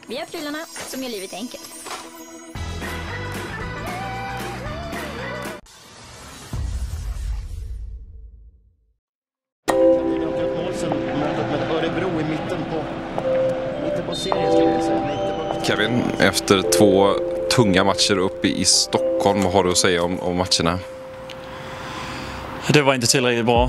Vi har prylarna som gör livet enkelt. Örebro i mitten på serien skulle jag säga. Kevin, efter 2 tunga matcher uppe i Stockholm, vad har du att säga om matcherna? Det var inte tillräckligt bra.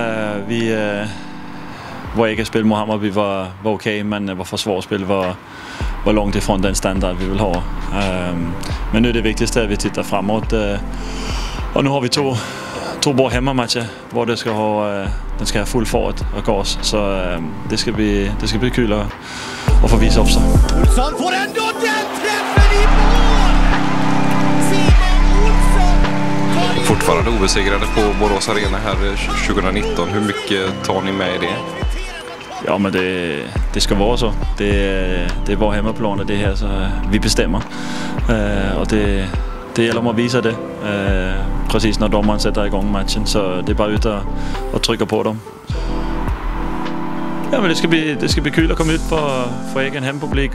Vår eget spil mot Hammarby var okej, men vårt försvarsspel var långt ifrån den standard vi vill ha. Men nu är det viktigaste att vi tittar framåt. Och nu har vi två bra hemmamatcher var den ska ha full fart och gas. Så det ska bli kul att få visa upp sig. Olsson får ändå den träffen i mål! Simon Olsson! Fortfarande obesegrade på Borås Arena här 2019. Hur mycket tar ni med i det? Ja, men det ska vara så. Det är vår hemmaplan och det här så vi bestämmer. Och det gäller att visa det precis när domaren sätter igång matchen, så det är bara ut och trycka på dem. Ja, men det ska bli kul att komma ut för egen hempublik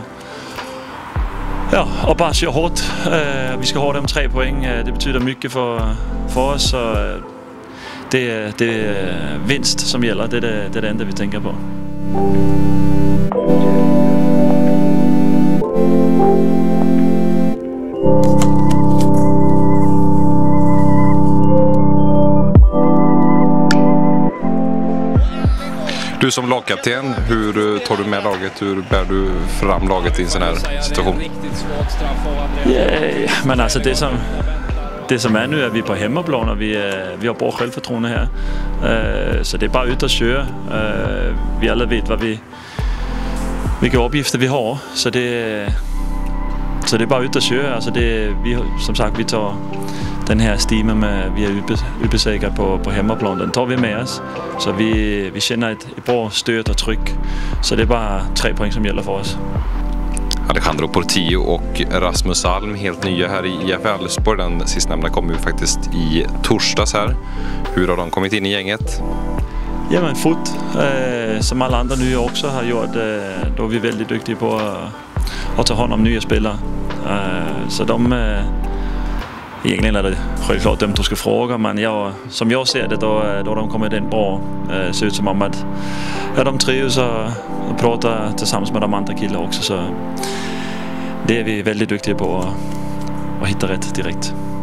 och bara köra hårt. Vi ska ha de 3 poäng. Det betyder mycket för oss, så det är vinst som gäller. Det är det enda vi tänker på. Du som lagkapten, hur tar du med laget? Hur bär du fram laget i en sån här situation? Men alltså det som är nu är vi på hemmaplan och vi har bra självförtroende här. Så det är bara ut och köra. Vi alla vet vilka uppgifter vi har. Så det är bara ut och köra. Alltså som sagt, vi tar den här stimen med vi är ubesäkra på hemmaplan. Den tar vi med oss. Så vi känner ett bra stöd och tryck. Så det är bara 3 poäng som gäller för oss. Alejandro Portillo och Rasmus Alm, helt nya här i IF Elfsborg. Den sistnämnda kom ju faktiskt i torsdags här. Hur har de kommit in i gänget? Ja, men fort. Som alla andra nya också har gjort. Då är vi väldigt duktiga på att ta hand om nya spelare. Så egentligen är det självklart dem du ska fråga, men som jag ser det då de kommer in bra. Ser ut som om att de trivs och pratar tillsammans med de andra killarna också, så det är vi väldigt duktiga på att hitta rätt direkt.